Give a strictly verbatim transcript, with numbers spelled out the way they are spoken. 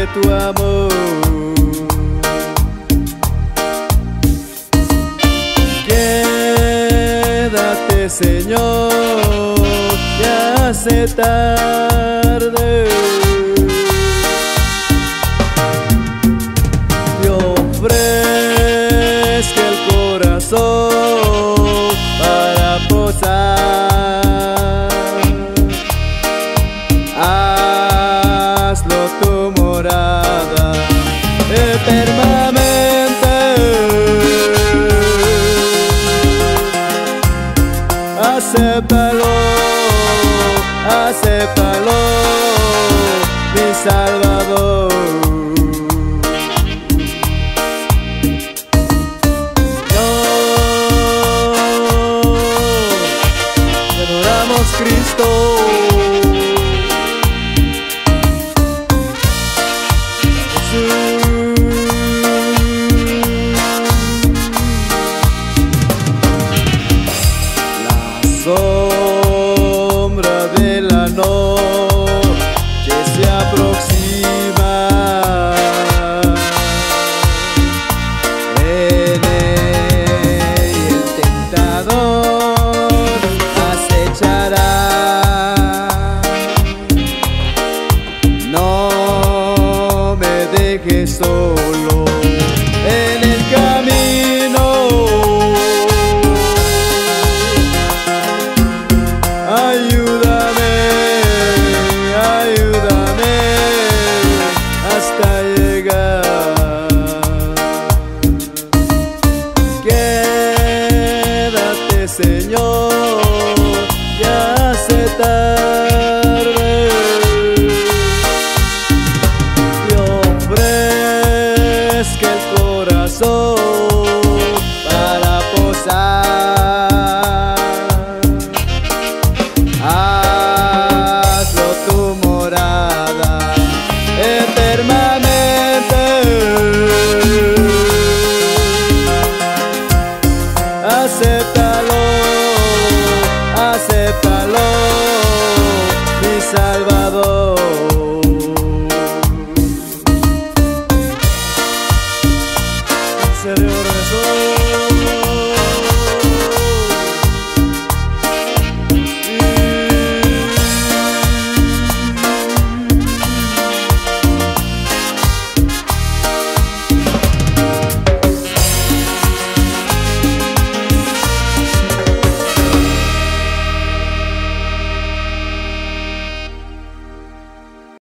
tu amor. Quédate, Señor, ya se tarde. Te ofrezco el corazón para posar. Hazlo tu morada eternamente. Acéptalo, acéptalo, mi Salvador. No, te adoramos, Cristo. Sombra de la noche se aproxima. En ella el tentador acechará. No me dejes solo en el camino. Ayúdame, ayúdame hasta llegar. Quédate, Señor, ya se tarde. Te ofrezco el corazón para posar. Hazlo tu morada